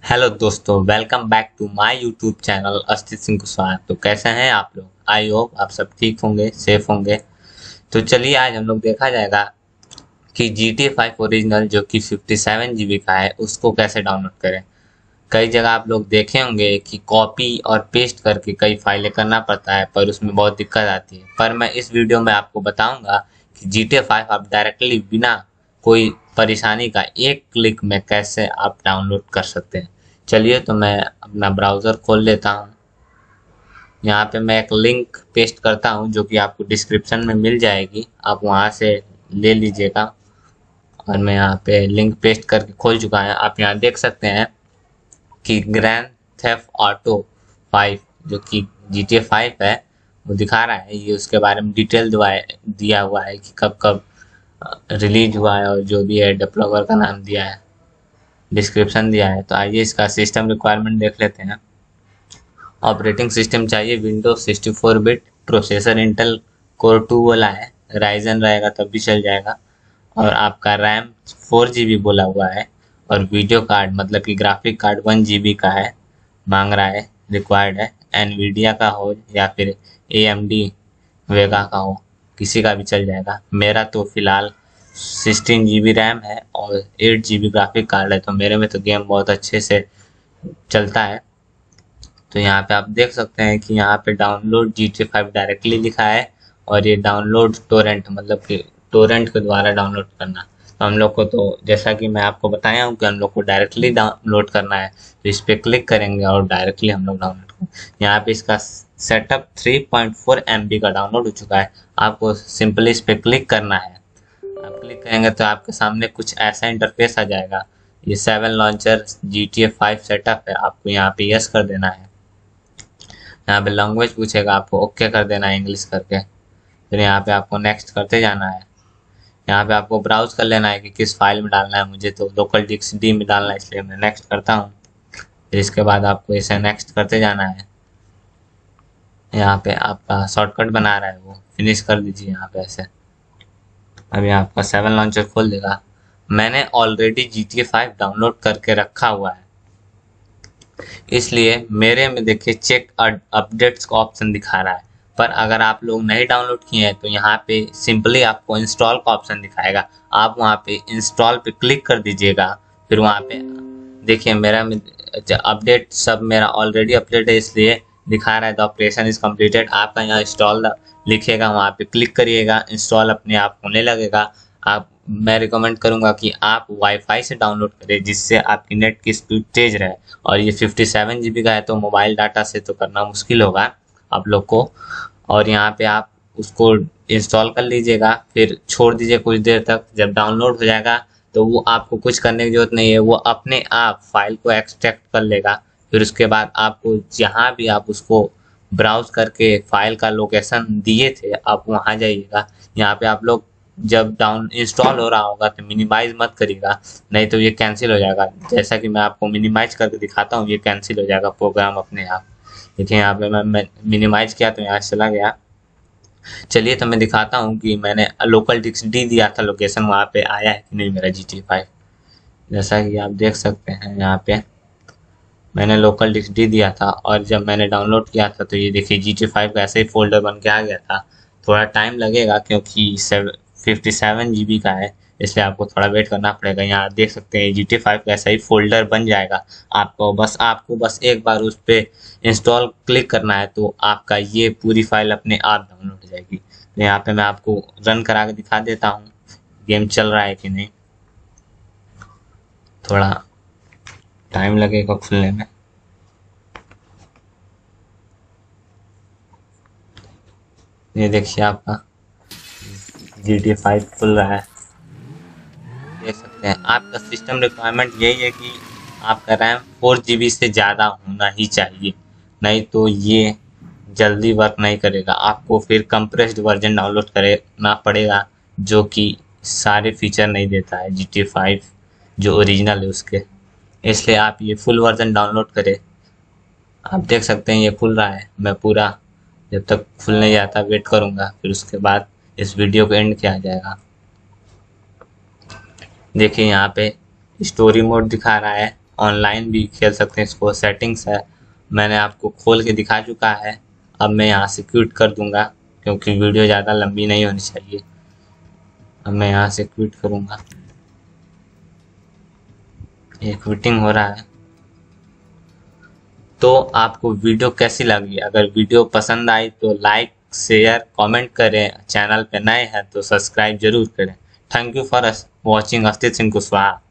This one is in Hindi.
हेलो दोस्तों, welcome back to my YouTube channel Astit Singh Kushwaha. तो कैसे हैं आप लोग? आई होप आप सब ठीक होंगे, सेफ होंगे। तो चलिए आज हम लोग देखा जाएगा कि GTA 5 ओरिजिनल जो कि 57 GB का है उसको कैसे डाउनलोड करें। कई जगह आप लोग देखे होंगे कि कॉपी और पेस्ट करके कई फाइलें करना पड़ता है, पर उसमें बहुत दिक्कत आती है। पर मैं इस वीडियो में आपको बताऊंगा कि GTA 5 आप डायरेक्टली बिना कोई परेशानी का एक क्लिक में कैसे आप डाउनलोड कर सकते हैं। चलिए तो मैं अपना ब्राउज़र खोल लेता हूँ। यहाँ पे मैं एक लिंक पेस्ट करता हूँ जो कि आपको डिस्क्रिप्शन में मिल जाएगी, आप वहाँ से ले लीजिएगा। और मैं यहाँ पे लिंक पेस्ट करके खोल चुका है। आप यहाँ देख सकते हैं कि ग्रैंड थेफ्ट ऑटो 5 जो कि GTA 5 है वो दिखा रहा है। ये उसके बारे में डिटेल दिया हुआ है कि कब कब रिलीज हुआ है और जो भी है डेवलपर का नाम दिया है, डिस्क्रिप्शन दिया है। तो आइए इसका सिस्टम रिक्वायरमेंट देख लेते हैं। ऑपरेटिंग सिस्टम चाहिए Windows 64 bit, processor Intel core 2 वाला है, राइजन रहेगा तब भी चल जाएगा। और आपका रैम 4 GB बोला हुआ है। और वीडियो कार्ड मतलब कि ग्राफिक कार्ड 1 GB का है, मांग रहा है, रिक्वायर्ड है। एनवीडिया का हो या फिर AMD वेगा का हो, किसी का भी चल जाएगा। मेरा तो फिलहाल 16 GB रैम है और 8 GB ग्राफिक कार्ड है, तो मेरे में तो गेम बहुत अच्छे से चलता है। तो यहाँ पे आप देख सकते हैं कि यहाँ पे डाउनलोड GTA 5 डायरेक्टली लिखा है और ये डाउनलोड टोरेंट मतलब कि टोरेंट के द्वारा डाउनलोड करना। तो हम लोग को तो जैसा कि मैं आपको बताया हूँ कि हम लोग को डायरेक्टली डाउनलोड करना है, तो इस पर क्लिक करेंगे और डायरेक्टली हम लोग डाउनलोड करेंगे। यहाँ पे इसका सेटअप 3.4 MB का डाउनलोड हो चुका है। आपको सिंपली इस पर क्लिक करना है। आप क्लिक करेंगे तो आपके सामने कुछ ऐसा इंटरफेस आ जाएगा। ये 7 लॉन्चर GTA 5 सेटअप है, आपको यहाँ पे यस कर देना है। यहाँ पे लैंग्वेज पूछेगा, आपको ओके कर देना है इंग्लिश करके। फिर यहाँ पे आपको नेक्स्ट करते जाना है। यहाँ पे आपको ब्राउज कर लेना है कि किस फाइल में डालना है। मुझे तो लोकल डिस्क डी में डालना है, इसलिए मैं नेक्स्ट करता हूँ। फिर इसके बाद आपको इसे नेक्स्ट करते जाना है। यहाँ पे आपका शॉर्टकट बना रहा है वो फिनिश कर दीजिए यहाँ पे ऐसे। अभी आपका 7 लॉन्चर खोल देगा। मैंने ऑलरेडी GTA 5 डाउनलोड करके रखा हुआ है, इसलिए मेरे में देखिए चेक अपडेट्स का ऑप्शन दिखा रहा है। पर अगर आप लोग नहीं डाउनलोड किए हैं तो यहाँ पे सिंपली आपको इंस्टॉल का ऑप्शन दिखाएगा। आप वहाँ पे इंस्टॉल पे क्लिक कर दीजिएगा। फिर वहाँ पे देखिए मेरा अपडेट सब मेरा ऑलरेडी अपडेट है, इसलिए दिखा रहा है द ऑपरेशन इज कम्प्लीटेड। आपका यहाँ इंस्टॉल लिखेगा, वहाँ पे क्लिक करिएगा, इंस्टॉल अपने आप होने लगेगा। आप मैं रिकमेंड करूंगा कि आप वाईफाई से डाउनलोड करें जिससे आपकी नेट की स्पीड तेज रहे। और ये 57 GB का है तो मोबाइल डाटा से तो करना मुश्किल होगा आप लोग को। और यहाँ पे आप उसको इंस्टॉल कर लीजिएगा, फिर छोड़ दीजिए कुछ देर तक। जब डाउनलोड हो जाएगा तो वो आपको कुछ करने की जरूरत नहीं है, वो अपने आप फाइल को एक्सट्रैक्ट कर लेगा। फिर उसके बाद आपको जहाँ भी आप उसको ब्राउज करके फाइल का लोकेशन दिए थे आप वहाँ जाइएगा। यहाँ पे आप लोग जब डाउन इंस्टॉल हो रहा होगा तो मिनिमाइज मत करिएगा, नहीं तो ये कैंसिल हो जाएगा। जैसा कि मैं आपको मिनिमाइज करके दिखाता हूँ, ये कैंसिल हो जाएगा प्रोग्राम अपने आप। देखिए यहाँ पे मैं मिनिमाइज किया तो यहाँ चला गया। चलिए तो मैं दिखाता हूँ कि मैंने लोकल डिस्क डी दिया था लोकेशन, वहाँ पे आया है कि नहीं मेरा GTA 5। जैसा कि आप देख सकते हैं यहाँ पे मैंने लोकल डिस्क डी दिया था और जब मैंने डाउनलोड किया था तो ये देखिए GTA 5 का ऐसे ही फोल्डर बन के आ गया था। थोड़ा टाइम लगेगा क्योंकि 57 GB का है, इसलिए आपको थोड़ा वेट करना पड़ेगा। यहाँ देख सकते हैं GTA 5 का ऐसा ही फोल्डर बन जाएगा। आपको बस एक बार उस पर इंस्टॉल क्लिक करना है तो आपका ये पूरी फाइल अपने आप डाउनलोड हो जाएगी। तो यहाँ पे मैं आपको रन करा के दिखा देता हूँ गेम चल रहा है कि नहीं। थोड़ा टाइम लगेगा खुलने में। ये देखिए आपका GTA 5 खुल रहा है, देख सकते हैं। आपका सिस्टम रिक्वायरमेंट यही है कि आपका रैम 4 GB से ज़्यादा होना ही चाहिए, नहीं तो ये जल्दी वर्क नहीं करेगा। आपको फिर कंप्रेस्ड वर्जन डाउनलोड करना पड़ेगा जो कि सारे फीचर नहीं देता है GTA 5 जो ओरिजिनल है उसके। इसलिए आप ये फुल वर्जन डाउनलोड करें। आप देख सकते हैं ये खुल रहा है। मैं पूरा जब तक खुल नहीं जाता वेट करूँगा, फिर उसके बाद इस वीडियो को एंड किया जाएगा। देखिए यहाँ पे स्टोरी मोड दिखा रहा है ऑनलाइन भी खेल सकते हैं इसको। सेटिंग्स है, मैंने आपको खोल के दिखा चुका है। अब मैं यहाँ से क्विट कर दूंगा क्योंकि वीडियो ज़्यादा लंबी नहीं होनी चाहिए। अब मैं यहाँ से क्विट करूँगा, ये क्विटिंग हो रहा है। तो आपको वीडियो कैसी लगी? अगर वीडियो पसंद आई तो लाइक शेयर कमेंट करें, चैनल पे नए हैं तो सब्सक्राइब जरूर करें। Thank you for watching Astit Singh Kushwaha.